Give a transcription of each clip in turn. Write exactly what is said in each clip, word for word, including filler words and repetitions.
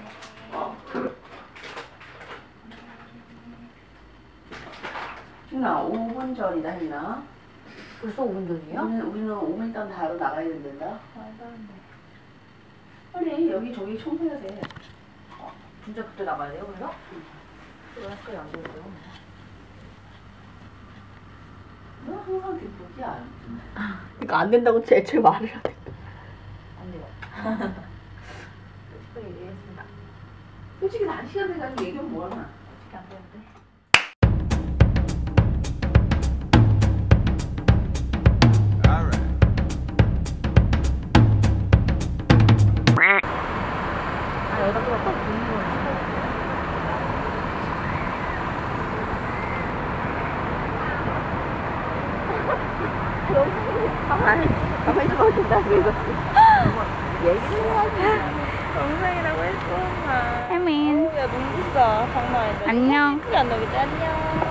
나 오 분 전이다 했나? 벌써 오 분 전이야? 우리는, 우리는 오 분 있다가 바로 나가야 된다. 말도 안 돼. 빨리 여기 저기 청소해야 돼. 어, 진짜 그때 나가야 돼요, 그래서? 응. 그래, 그래, 안 되고요. 너 항상 뒷북이 안 그러니까 안 된다고 애초에 말을 안 해. 안 돼요. 솔직히 얘기했습니다. 솔직히 한 시간 돼가지고 얘기하면 뭐하나? 솔직히 안 되는데. 가만히, 가만히 좀 어딘다고 이거. 얘기를 해야지. 영상이라고 했어, 엄마. 혜민. 야, 눈부시다. 장난 아니다. 안녕. 예쁘게 안 나오겠지? 안녕.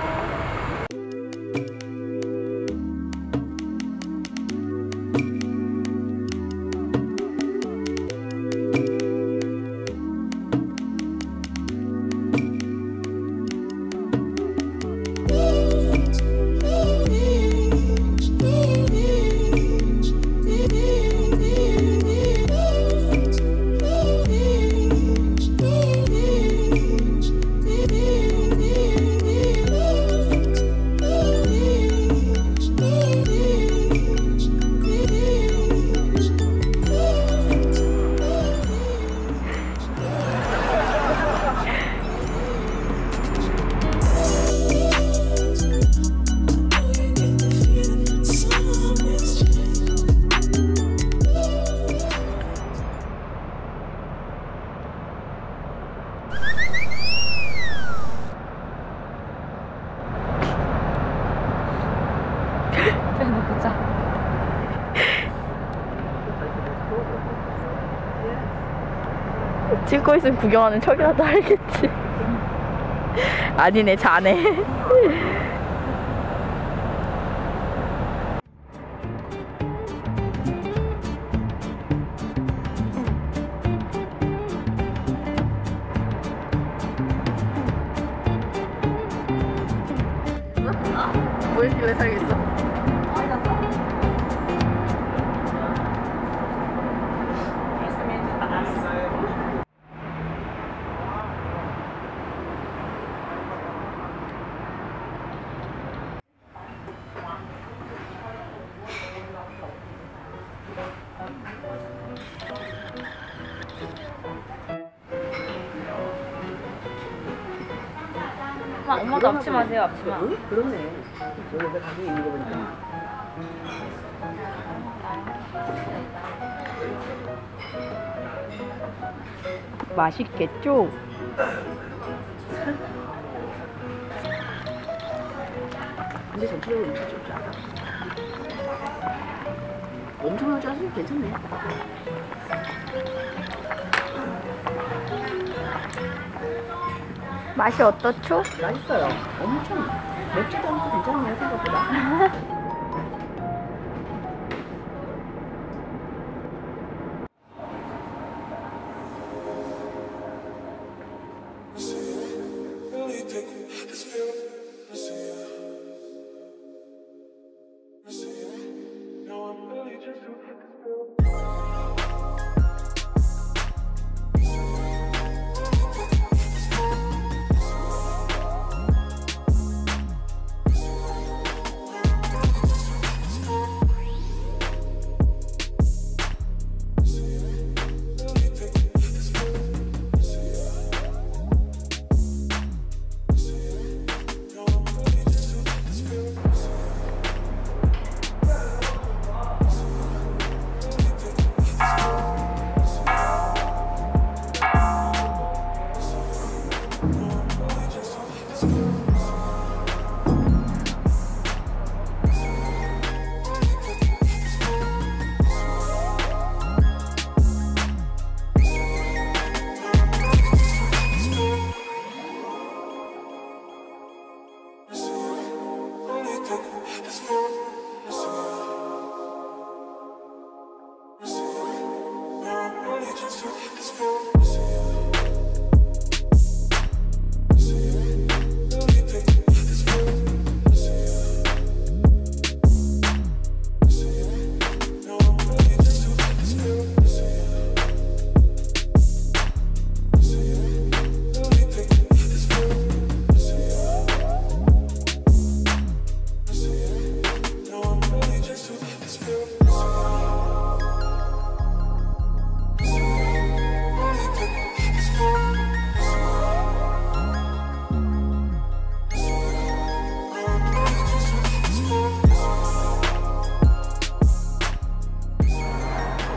찍고 있으면 구경하는 척이라도 알겠지. 아니네, 자네. 뭘 길래 살겠어? 엄마, 엄마도 앞치마 하세요, 앞치마. 응? 그러네. 여기다 가게 있는 거 보니까. 맛있겠죠? 근데 전체적으로 엄청 좁지 않아. 엄청나지 않아서 괜찮네. 맛이 어떻죠? 맛있어요. 엄청 맵지도 않고 괜찮네요, 생각보다.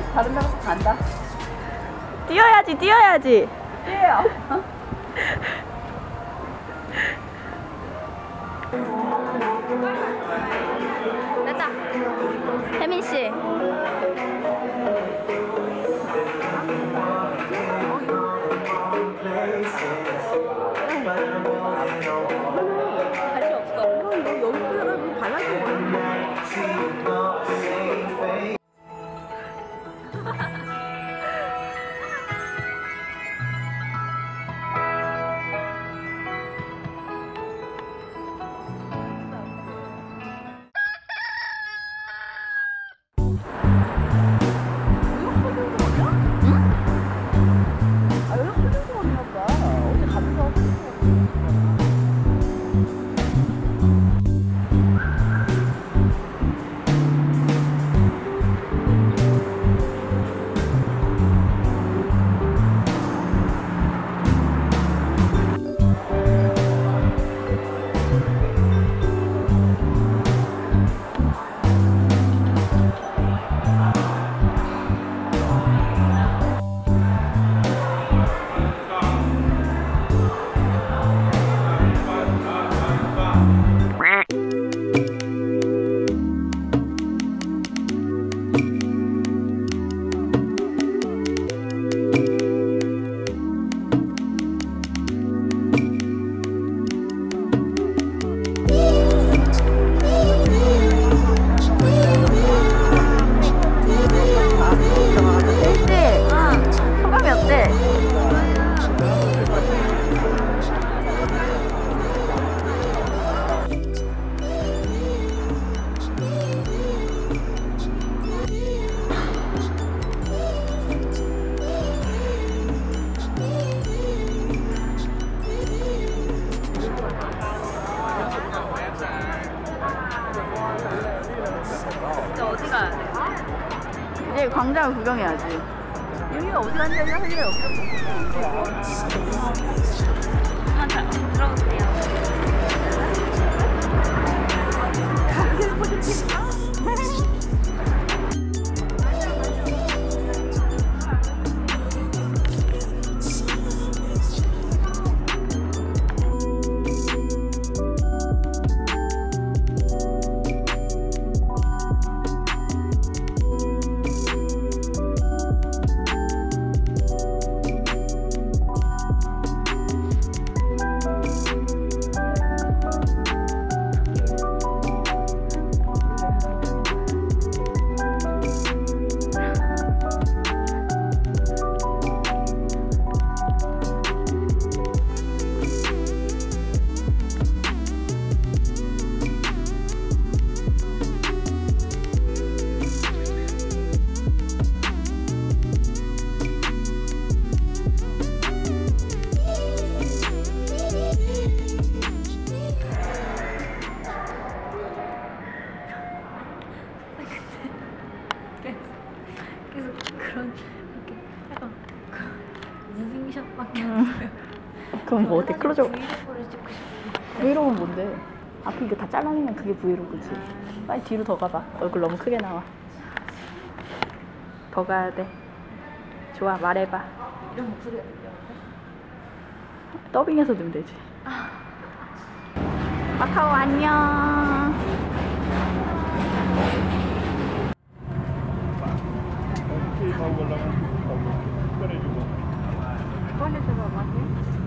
다른 데로 간다. 뛰어야지, 뛰어야지. 뛰어요. 됐다. 혜민 씨. 할 수 없어. 이거 이거 여기 사람이 발라주고. 이제 광장을 구경해야지. 여기가 어디 갔냐면 하기가 여기로 한번 자, 들어오세요. 그럼 뭐 어때? 클로즈업. 브이로그를 찍고 싶어. 브이로그는 뭔데? 앞에 이거 다 잘라내면 그게 브이로그지. 빨리 뒤로 더 가봐. 얼굴 너무 크게 나와. 더 가야 돼. 좋아, 말해봐. 이런 목소리가 들려. 더빙해서 넣으면 되지. 마카오 안녕. 꺼내서 봐봐.